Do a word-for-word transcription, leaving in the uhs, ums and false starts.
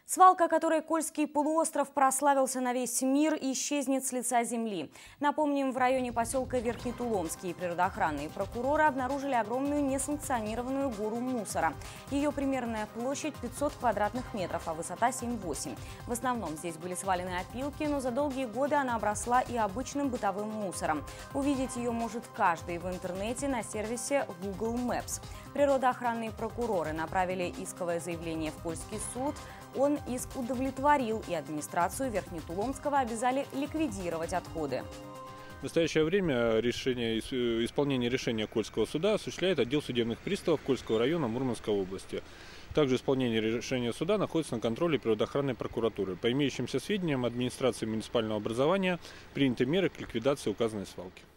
Свалка, которой Кольский полуостров прославился на весь мир, исчезнет с лица земли. Напомним, в районе поселка Верхнетуломские природоохранные прокуроры обнаружили огромную несанкционированную гору мусора. Ее примерная площадь пятьсот квадратных метров, а высота семь-восемь. В основном здесь были свалены опилки, но за долгие годы она обросла и обычным бытовым мусором. Увидеть ее может каждый в интернете на сервисе Google Maps. Природоохранные прокуроры направили исковое заявление в Кольский суд. Он иск удовлетворил, и администрацию Верхнетуломского обязали ликвидировать отходы. В настоящее время решение, исполнение решения Кольского суда осуществляет отдел судебных приставов Кольского района Мурманской области. Также исполнение решения суда находится на контроле природоохранной прокуратуры. По имеющимся сведениям администрации муниципального образования приняты меры к ликвидации указанной свалки.